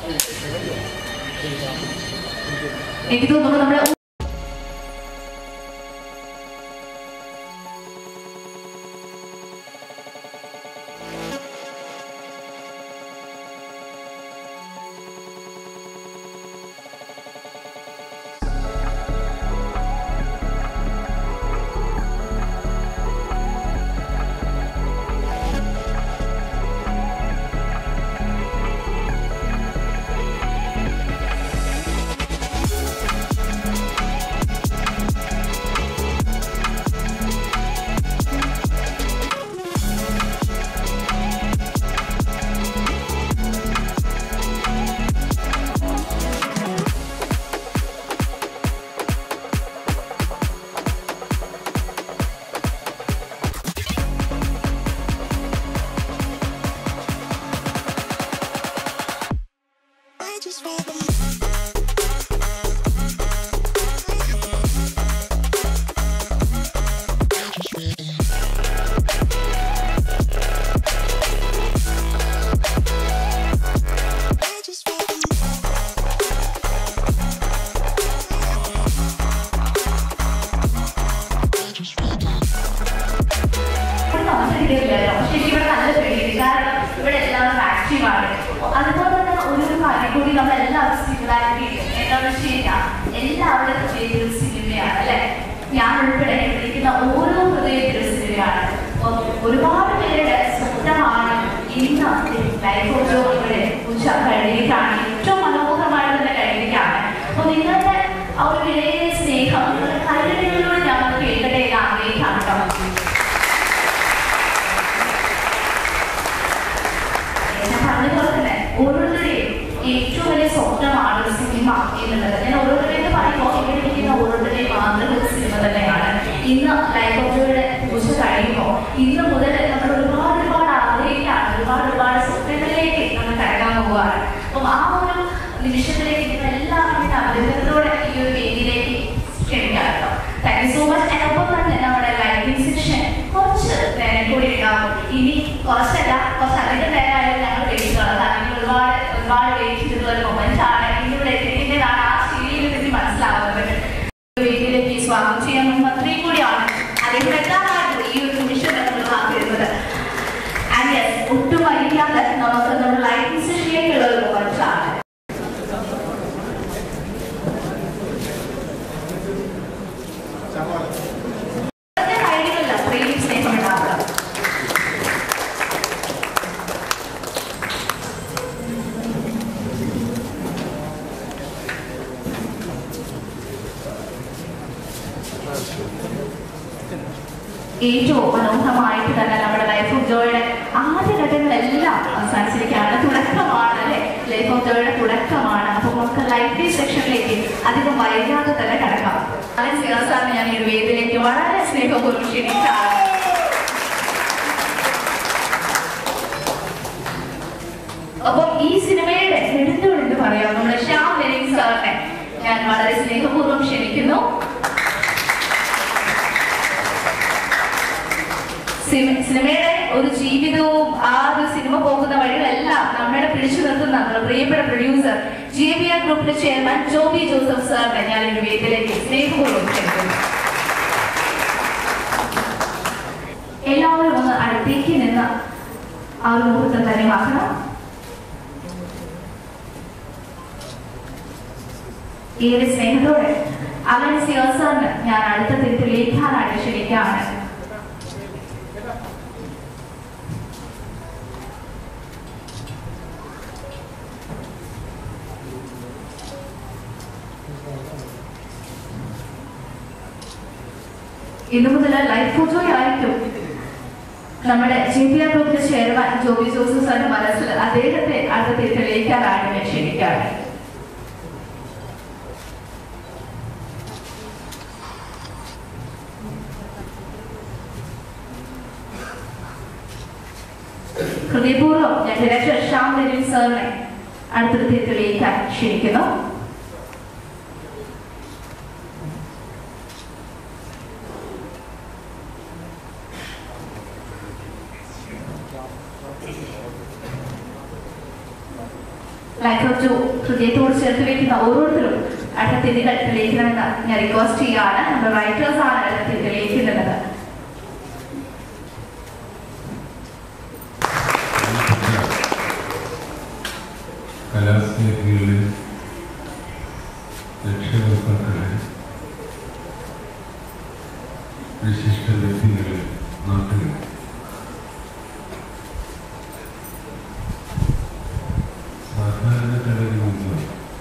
എനിക്ക് തോന്നുന്നു നമ്മുടെ ഒരുപാട് പേരുടെ സ്വപ്നമാണ് ഇന്ന് ലൈഫ് ഓഫ് ജോയുടെ കഴിഞ്ഞിട്ടാണ് ഏറ്റവും മനോഹരമായി തന്നെ കഴിഞ്ഞിട്ടാണ്. അപ്പൊ നിങ്ങളുടെ ആ ഒരു വിലയേറിയ സ്നേഹം നിങ്ങളുടെ കൈകളിലൂടെ ഞങ്ങൾ കേൾക്കട്ടെ എന്ന് ആഗ്രഹിക്കാണ് കേട്ടോ. ഞാൻ പറഞ്ഞതുപോലെ തന്നെ ഓരോരുത്തരുടെയും ഏറ്റവും വലിയ സ്വപ്നമാണ് ഒരു സിനിമ എന്നുള്ളത്. ഞാൻ ഓരോരുത്തരെയും പറയുമ്പോൾ ഇവിടെ ഇരിക്കുന്ന ഓരോരുത്തരുടെയും മാതൃക സിനിമ തന്നെയാണ്. ഇന്ന് ലൈഫ് ഓഫ് ജോയുടെ പൂജ കഴിയുമ്പോൾ ഇന്ന് മുതൽ നമ്മൾ ഒരുപാട് ആഗ്രഹിക്കുകയാണ്, ഒരുപാട് സ്വപ്നങ്ങളിലേക്ക് നമ്മൾ കടക്കാൻ പോവുകയാണ്. അപ്പം ആ ഒരു നിമിഷത്തിലേക്ക് നിങ്ങൾ എല്ലാവരും അഭിനന്ദനത്തോടെ ഈ ഒരു വേദിയിലേക്ക് ക്ഷണിക്കാം കേട്ടോ. Thank you so much. ഒപ്പം തന്നെ നമ്മുടെ ലൈറ്റിംഗ് സെക്ഷൻ കുറച്ച് നേരം കൂടി ഉണ്ടാവും. ഇനി കുറച്ചധികം നേരമായാലും ഞങ്ങൾ വെയിറ്റുകളാണ്. കാരണം ഒരുപാട് വെയിറ്റ് ചെയ്തിട്ടുള്ള ഒരു മൊമെന്റ് ആണ്. ഇവിടെ എത്തിക്കുന്നതാണ് ആ സ്റ്റേജിൽ നിന്ന് മനസ്സിലാവുന്നത്. വേദിയിലേക്ക് സ്വാഗതം ചെയ്യാൻ മന്ത്രിയും കൂടിയാണ്. അദ്ദേഹം എല്ലാവരും ഈ ഒരു നിമിഷം നമ്മൾ കാത്തിരുന്നത്. ആൻഡ് യെസ്, ഒട്ടും വൈകാതെ നമുക്ക് നമ്മുടെ ലൈറ്റിംഗ് സെഷനിലേക്കുള്ള ഒരു മൊമെന്റ് ആണ്. ഏറ്റവും മനോഹരമായിട്ട് തന്നെ നമ്മുടെ ലൈഫ് ഓഫ് ജോയുടെ ആദ്യ ഘട്ടങ്ങളെല്ലാം അവസാനിച്ചിരിക്കുകയാണ്. തുടക്കമാണ് അല്ലെ, ലൈഫ് ഓഫ് ജോയുടെ തുടക്കമാണ്. അപ്പൊ നമുക്ക് ലൈറ്റിംഗ് സെക്ഷനിലേക്ക് അധികം വൈകാതെ തന്നെ കിടക്കാം. സാറിന് ഞാൻ ഈ ഒരു വേദിയിലേക്ക് വളരെ സ്നേഹപൂർവ്വം ക്ഷണിച്ചാണ്. അപ്പൊ ഈ സിനിമയുടെ എടുത്തുകൊണ്ട് പറയാം നമ്മുടെ ശ്യാം ലെനിൻ സാറിനെ ഞാൻ വളരെ സ്നേഹപൂർവ്വം ക്ഷണിക്കുന്നു. സിനിമയുടെ ഒരു ജീവിതവും ആ ഒരു സിനിമ പോകുന്ന വഴികളെല്ലാം നമ്മുടെ പിടിച്ചു നിർത്തുന്ന നമ്മുടെ പ്രിയപ്പെട്ട പ്രൊഡ്യൂസർ JBR ഗ്രൂപ്പിന്റെ ചെയർമാൻ ജോബി ജോസഫ് സാറിനെ ഞാൻ ഒരു വേദിയിലേക്ക് സ്നേഹപൂർവ്വം ക്ഷണിക്കുന്നു. എല്ലാവരും ഒന്ന് അടുത്തേക്ക് നിന്ന് ആ ഒരു മുഹൂർത്തം തന്നെ മാറ്റണം. ഏറെ സ്നേഹത്തോടെ അവരുടെ സാറിന് ഞാൻ അടുത്ത തെറ്റിലേക്കാനായിട്ട് ക്ഷണിക്കുകയാണ്. ഇന്നു മുതൽ ലൈഫ് ഓഫ് ജോയ് ആയിരിക്കും നമ്മുടെ JBR ഗ്രൂപ്പിന്റെ ചെയർമാൻ ജോബി ജോസഫ് സാറിന്റെ മനസ്സിൽ അദ്ദേഹത്തെ അടുത്ത തെളിയിക്കാനാണ് ഞാൻ ക്ഷണിക്കാറ്. ഹൃദയപൂർവ്വം ഞാൻ ഡയറക്ടർ ശ്യാം ലെനിൻ സാറിനെ അടുത്ത തെളിയിക്കാൻ ക്ഷണിക്കുന്നു. ലൈഫ് ഓഫ് ജോ ഹൃദയത്തോട് ചേർത്ത് വെക്കുന്ന ഓരോരുത്തരും അടുത്ത തിരികൾ തെളിയിക്കണമെന്ന് ഞാൻ റിക്വസ്റ്റ് ചെയ്യുകയാണ്. നമ്മുടെ റൈറ്റേഴ്സ് ആണ് അടുത്ത തെളിയിക്കുന്നത്. കലാസ്നേഹികളെ, രക്ഷകർത്താക്കളെ, വിശിഷ്ട വ്യക്തികളെ, നാട്ടുകാരെ, സാധാരണ കലയിൽ നിന്ന്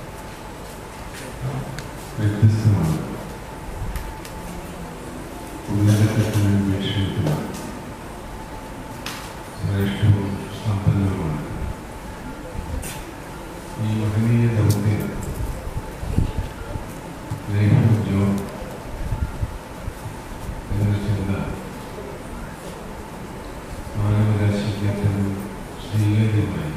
വ്യത്യസ്തമാണ്. ഉന്നതത്തിന് വീക്ഷണത്തിലാണ്, ശ്രേഷ്ഠവും സമ്പന്നവുമാണ്. ഈ മഹനീയ ദൗത്യം ലൈഫ് ഓഫ് ജോ എന്ന ചിന്ത മാനവരാശിക്ക് ഏറ്റവും സ്വീകാര്യമായി.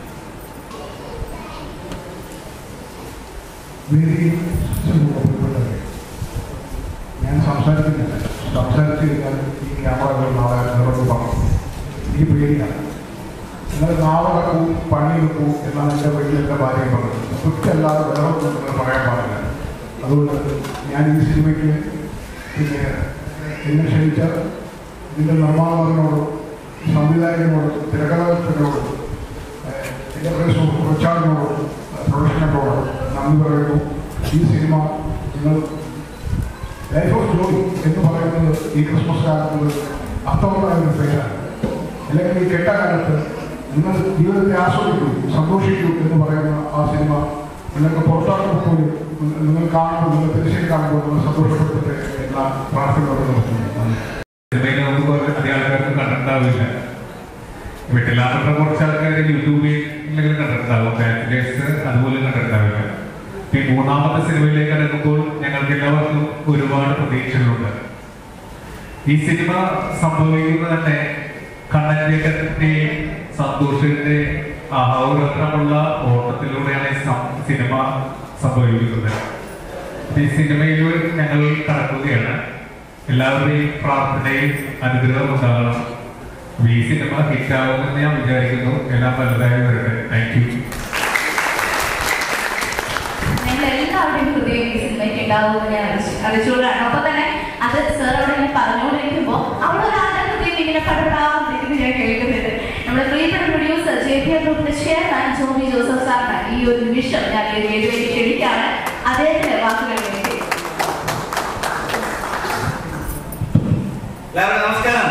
ഞാൻ സംസാരിക്കുന്നില്ല. സംസാരിച്ചു കഴിഞ്ഞാൽ ഈ ക്യാമറകൾ നാളെ നിറഞ്ഞു പറഞ്ഞു. ഈ പേടിയാണ്. നിങ്ങൾ നാളെ വെക്കൂ, പണി വെക്കൂ എന്നാണ് എൻ്റെ വീട്ടിലെൻ്റെ ഭാര്യ പറഞ്ഞത്. കുറ്റല്ലാതെ വേറെ നിങ്ങൾ പറയാൻ പാടില്ല. അതുകൊണ്ട് ഞാൻ ഈ സിനിമയ്ക്ക് പിന്നെ എന്നെ ക്ഷണിച്ച ഇതിൻ്റെ നിർമ്മാതാവിനോടും സംവിധായകനോടും തിരക്കഥാകൃത്തിനോടും എൻ്റെ പ്രൊച്ചാറിനോടും പ്രൊഡക്ഷനോടും നന്ദി പറയുന്നു. ഈ സിനിമ നിങ്ങൾ ലൈഫ് ഓഫ് ജോയ് എന്ന് പറയുന്നത് ഈ ക്രിസ്മസ് കാലത്ത് അർത്ഥമുള്ള ഒരു പേരാണ്. അല്ലെങ്കിൽ ഈ കെട്ടകാലത്ത് നിങ്ങൾ ജീവിതത്തെ ആസ്വദിക്കൂ, സന്തോഷിക്കൂ എന്ന് പറയുന്ന ആ സിനിമ നിങ്ങൾക്ക് പുറത്താക്കുമ്പോൾ പോലും നിങ്ങൾ കാണുമ്പോൾ, നിങ്ങൾ തിരിച്ചു കാണുമ്പോൾ നിങ്ങൾ സന്തോഷപ്പെടുത്തട്ടെ എന്ന പ്രാർത്ഥനയോടെ നടത്തുന്നു. സിനിമയിൽ നമുക്ക് അധികം ആൾക്കാർക്ക് കണ്ടിട്ടുണ്ടാവില്ല. വീട്ടിലാകുന്ന കുറച്ച് ആൾക്കാർ യൂട്യൂബിൽ എന്തെങ്കിലും കണ്ടിട്ടുണ്ടാവും, ബാച്ചിലേഴ്സ് അതുപോലെ കണ്ടിട്ടുണ്ടാവില്ല. ഈ മൂന്നാമത്തെ സിനിമയിലേക്ക് ഇറങ്ങുമ്പോൾ ഞങ്ങൾക്ക് എല്ലാവർക്കും ഒരുപാട് പ്രതീക്ഷകളുണ്ട്. ഈ സിനിമ സംഭവിക്കുന്നത് തന്നെ കണ്ണന്റെയും സന്തോഷത്തിന്റെ അഹോരാത്രമുള്ള ഓട്ടത്തിലൂടെയാണ് ഈ സിനിമ സംഭവിക്കുന്നത്. ഈ സിനിമയിൽ ഞങ്ങൾ കടക്കുകയാണ്. എല്ലാവരുടെയും പ്രാർത്ഥനയും അനുഗ്രഹം ഉണ്ടാകണം. ഈ സിനിമ ഹിറ്റാവുമെന്ന് ഞാൻ വിചാരിക്കുന്നു. എല്ലാം വലുതായി വരട്ടെ. Thank you. എല്ലാവരുടെയും ഹൃദയം ഈ സിനിമയ്ക്ക് ഉണ്ടാവുമെന്ന് ഞാൻ അറിയിച്ചുകൊണ്ടാണ്. ഒപ്പം തന്നെ അത് സാർ അവിടെ ഇങ്ങനെ പറഞ്ഞുകൊണ്ടിരിക്കുമ്പോൾ അവിടെ ഒരാളുടെ ഹൃദയം ഇങ്ങനെ പടപെടാതിരിക്കുന്നത് ഞാൻ കേൾക്കുന്നുണ്ട്. നമ്മുടെ പ്രിയപ്പെട്ട പ്രൊഡ്യൂസർ JPR ഗ്രൂപ്പിന്റെ ചെയർമാൻ ജോബി ജോസഫ് സാറിന് ഈ ഒരു നിമിഷം ഞാൻ വേദിയിലേക്ക് ക്ഷണിക്കുകയാണ്. അദ്ദേഹത്തിന്റെ വാക്കുകളിലേക്ക്. നമസ്കാരം.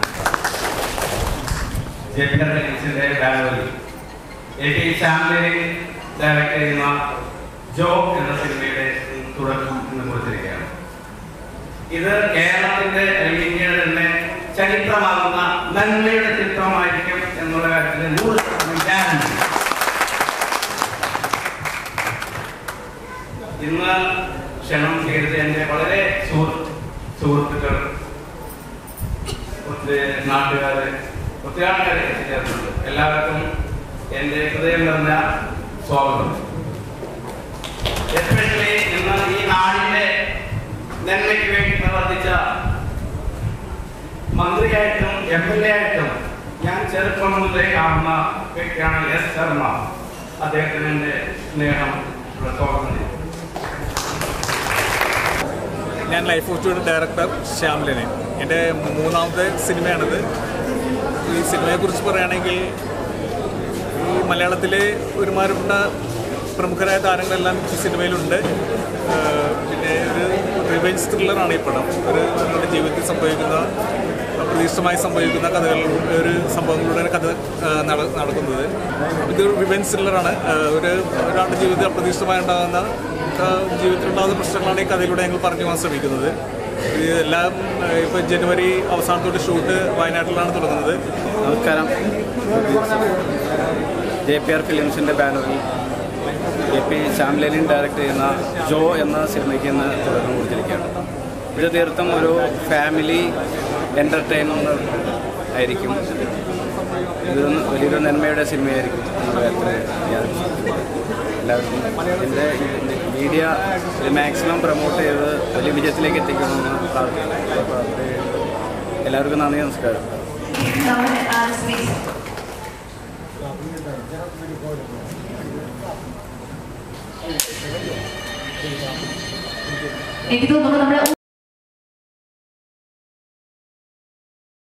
JPR ഫിലിംസിന്റെ ബാനറിൽ AP ചാനലിൽ ഡയറക്ട് ചെയ്യുന്ന ജോ എന്ന സിനിമയുടെ തുടക്കം ഇന്ന് കുറിച്ചിരിക്കുകയാണ്. ഇത് കേരളത്തിന്റെ ഇന്ത്യയുടെ തന്നെ ചരിത്രമാകുന്ന നന്മയുടെ ചിത്രമായിരിക്കും എന്നുള്ള കാര്യത്തിൽ 100% ഗ്യാരണ്ടി. ഇന്ന് ക്ഷണം ചെയ്തത് എൻ്റെ വളരെ സുഹൃത്തുക്കൾ, ഒത്തിരി നാട്ടുകാർ, ഒത്തിരി ആൾക്കാരെ എത്തിച്ചേർന്നുണ്ട്. എല്ലാവർക്കും എൻ്റെ ഹൃദയം നിറഞ്ഞ സ്വാഗതം. എസ്പെഷ്യലി ഇന്ന് ഈ നാടിന്റെ നന്മയ്ക്ക് വേണ്ടി പ്രവർത്തിച്ച മന്ത്രിയായിട്ടും MLA ആയിട്ടും ഞാൻ ചെറുപ്പം മുതലേ കാണുന്ന വ്യക്തിയാണ് S. ശർമ്മ. അദ്ദേഹത്തിന് എൻ്റെ സ്നേഹം സ്വാഗതം ചെയ്തു. ഞാൻ ലൈഫ് ഓഫ് ജോയുടെ ഡയറക്ടർ ശ്യാംലനെ. എൻ്റെ മൂന്നാമത്തെ സിനിമയാണിത്. ഈ സിനിമയെക്കുറിച്ച് പറയുകയാണെങ്കിൽ ഈ മലയാളത്തിലെ ഒരുമാതിരിപ്പെട്ട പ്രമുഖരായ താരങ്ങളെല്ലാം ഈ സിനിമയിലുണ്ട്. പിന്നെ ഒരു റിവെഞ്ച് ത്രില്ലറാണ് ഈ പടം. നമ്മുടെ ജീവിതത്തിൽ സംഭവിക്കുന്ന അപ്രതീക്ഷിതമായി സംഭവിക്കുന്ന കഥകൾ, ഒരു സംഭവങ്ങളിലൂടെ കഥ നടക്കുന്നത്. ഇത് റിവെഞ്ച് ത്രില്ലറാണ്. ഒരാളുടെ ജീവിതത്തിൽ അപ്രതീക്ഷിതമായി ഉണ്ടാകുന്ന ജീവിതത്തിലുണ്ടാകുന്ന പ്രശ്നങ്ങളാണ് ഈ കഥയിലൂടെ ഞങ്ങൾ പറഞ്ഞു പോകാൻ ശ്രമിക്കുന്നത്. ഇതെല്ലാം ഇപ്പോൾ ജനുവരി അവസാനത്തോടെ ഷൂട്ട് വയനാട്ടിലാണ് തുടങ്ങുന്നത്. നമസ്കാരം. JPR ഫിലിംസിൻ്റെ ബാനറിൽ AP ശ്യാംലൻ ഡയറക്റ്റ് ചെയ്യുന്ന ജോ എന്ന സിനിമയ്ക്ക് ഇന്ന് തുടക്കം കുറിച്ചിരിക്കുകയാണ്. ഇത് തീർത്തും ഒരു ഫാമിലി എൻ്റർടൈനർ ആയിരിക്കും. ഇതൊരു വലിയൊരു നന്മയുടെ സിനിമയായിരിക്കും എന്നുള്ള കാര്യത്തിൽ ഞാൻ എല്ലാവർക്കും എൻ്റെ മീഡിയ മാക്സിമം പ്രൊമോട്ട് ചെയ്ത് വലിയ വിജയത്തിലേക്ക് എത്തിക്കണമെന്ന് പ്രാർത്ഥിക്കുന്നു. എല്ലാവർക്കും നന്ദി, നമസ്കാരം. എനിക്ക് തോന്നുന്നു നമ്മുടെ